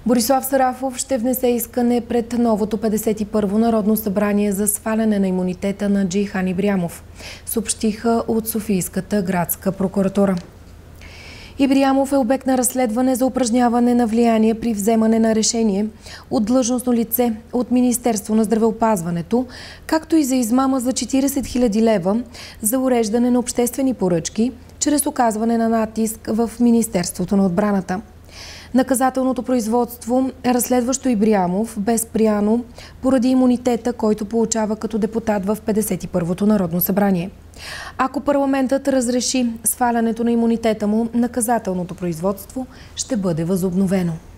Борислав Сарафов ще внесе искане пред новото 51-во Народно събрание за сваляне на имунитета на Джейхан Ибрямов, съобщиха от Софийската градска прокуратура. Ибрямов е обект на разследване за упражняване на влияние при вземане на решение от длъжностно лице от Министерство на здравеопазването, както и за измама за 40 000 лева за уреждане на обществени поръчки чрез оказване на натиск в Министерството на отбраната. Наказателното производство, разследващо Ибрямов, бе спряно поради имунитета, който получава като депутат в 51-то Народно събрание. Ако парламентът разреши свалянето на имунитета му, наказателното производство ще бъде възобновено.